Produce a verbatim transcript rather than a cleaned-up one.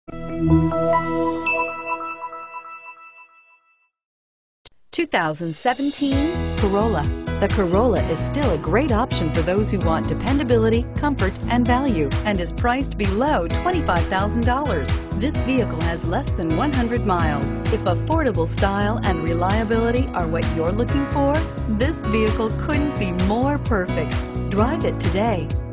two thousand seventeen Corolla. The Corolla is still a great option for those who want dependability, comfort, and value, and is priced below twenty-five thousand dollars. This vehicle has less than one hundred miles. If affordable style and reliability are what you're looking for, this vehicle couldn't be more perfect. Drive it today.